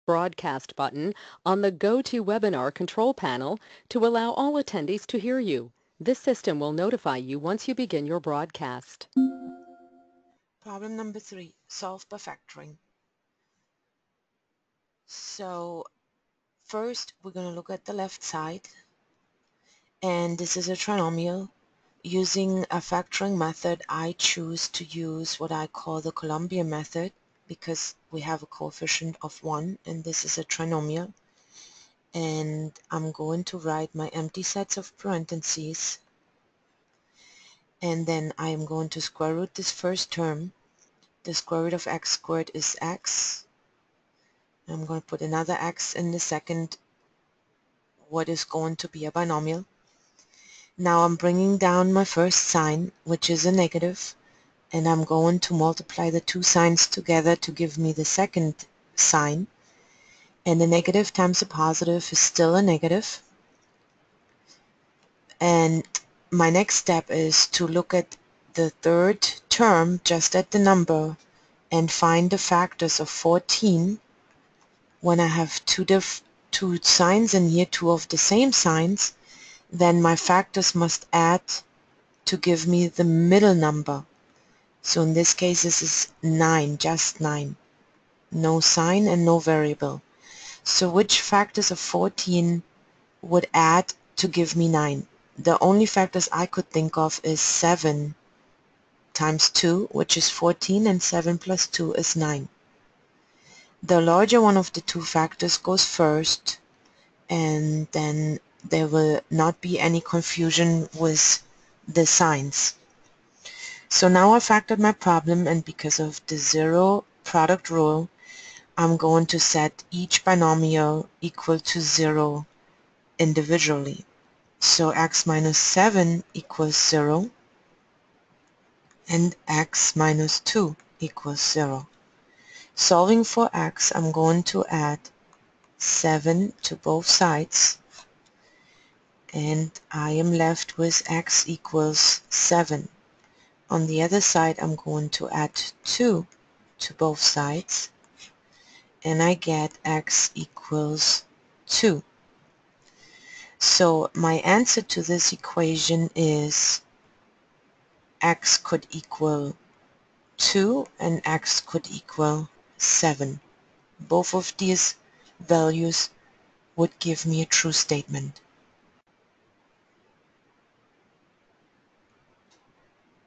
broadcast button on the GoToWebinar control panel to allow all attendees to hear you. This system will notify you once you begin your broadcast. Problem number 3, solve by factoring. So first we're going to look at the left side, and this is a trinomial. Using a factoring method, I choose to use what I call the Colombian method because we have a coefficient of 1 and this is a trinomial. And I'm going to write my empty sets of parentheses, and then I am going to square root this first term. The square root of x squared is x. I'm going to put another x in the second, what is going to be a binomial. Now I'm bringing down my first sign, which is a negative, and I'm going to multiply the two signs together to give me the second sign. And a negative times a positive is still a negative. And my next step is to look at the third term, just at the number, and find the factors of 14 when I have two signs in here, two of the same signs. Then my factors must add to give me the middle number. So in this case this is 9, just 9. No sign and no variable. So which factors of 14 would add to give me 9? The only factors I could think of is 7 times 2, which is 14, and 7 plus 2 is 9. The larger one of the two factors goes first, and then there will not be any confusion with the signs. So now I factored my problem, and because of the zero product rule, I'm going to set each binomial equal to 0 individually. So x minus 7 equals 0 and x minus 2 equals 0. Solving for x, I'm going to add 7 to both sides, and I am left with x equals 7. On the other side, I'm going to add 2 to both sides, and I get x equals 2. So my answer to this equation is x could equal 2 and x could equal 7. Both of these values would give me a true statement.